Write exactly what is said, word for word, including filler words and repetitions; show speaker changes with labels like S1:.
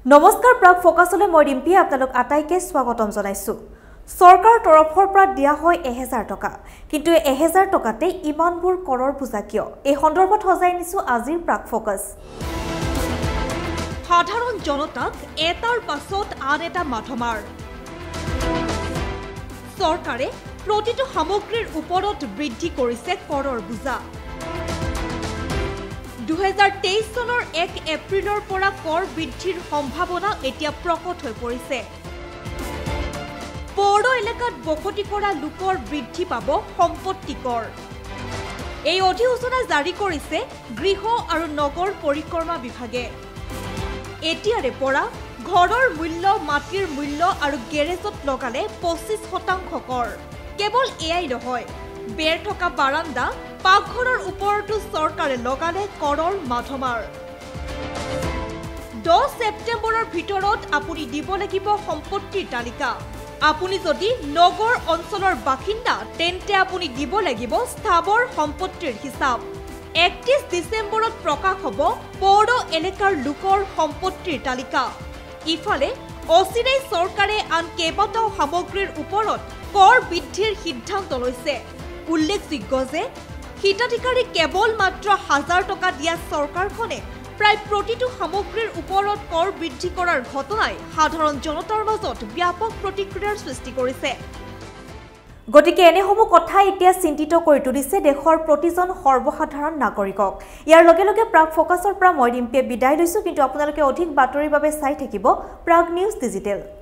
S1: নমস্কাৰ প্ৰাগ ফোকাছলৈ মই ডিম্পি আপোনালোক আটাইকে স্বাগতম জনাইছো। সৰকাৰ তৰফৰ পৰা দিয়া হয় এক হাজাৰ টকা, কিন্তু এক হাজাৰ টকাতে ইমানবোৰ কৰৰ পূজা কিয়? এই সন্দৰ্ভত সজাই নিছো আজিৰ প্ৰাগ ফোকাছ। সাধাৰণ জনতাক এটাৰ পাছত আন এটা মাধমাৰ। সৰকাৰে প্ৰতিটো সামগ্ৰীৰ ওপৰত বৃদ্ধি কৰিছে কৰৰ বোজা। দুহেজাৰ তেইছ চনৰ এক এপ্ৰিলৰ পৰা কৰ বৃদ্ধিৰ সম্ভাৱনা এতিয়া প্ৰকট হৈ পৰিছে। পৌৰ এলেকাত বসতি কৰা লোকৰ বৃদ্ধি পাব সম্পত্তি কৰ। এই অধিসূচনা জাৰি কৰিছে গৃহ আৰু নগৰ পৰিক্ৰমা বিভাগে। এতিয়াৰে পৰা ঘৰৰ মূল্য, মাটিৰ মূল্য আৰু গেৰেজত লগালে পঁচিছ শতাংশ কৰ। কেৱল এয়াই নহয়, বেৰ থকা বাৰান্দা, পাকঘৰৰ ওপৰতো চৰকাৰে লগালে কৰৰ মাধমাৰ। দহ ছেপ্টেম্বৰৰ ভিতৰত আপুনি দিব লাগিব সম্পত্তিৰ তালিকা। আপুনি যদি নগৰ অঞ্চলৰ বাসিন্দা তেন্তে আপুনি দিব লাগিব স্থাবৰ সম্পত্তিৰ হিচাপ। একত্ৰিছ ডিচেম্বৰত প্ৰকাশ হ'ব পৌৰ এলেকাৰ লোকৰ সম্পত্তিৰ তালিকা। ইফালে অচিৰেই চৰকাৰে আন কেইবাটাও সামগ্ৰীৰ ওপৰত কৰ বৃদ্ধিৰ সিদ্ধান্ত লৈছে। উল্লেখযোগ্য যে হিতাধিকাৰী কেৱল মাত্ৰ হাজাৰ টকা দিয়া চৰকাৰখনে প্ৰায় প্ৰতিটো সামগ্ৰীৰ ওপৰত কৰ বৃদ্ধি কৰাৰ ঘটনাই সাধাৰণ জনতাৰ মাজত ব্যাপক প্ৰতিক্ৰিয়াৰ সৃষ্টি কৰিছে। গতিকে এনেসমূহ কথা এতিয়া চিন্তিত কৰি তুলিছে দেশৰ প্ৰতিজন সৰ্বসাধাৰণ নাগৰিকক। ইয়াৰ লগে লগে প্ৰাগ ফোকাছৰ পৰা মই ডিম্পিয়ে বিদায় লৈছো, কিন্তু আপোনালোকে অধিক বাতৰিৰ বাবে চাই থাকিব প্ৰাগ নিউজ ডিজিটেল।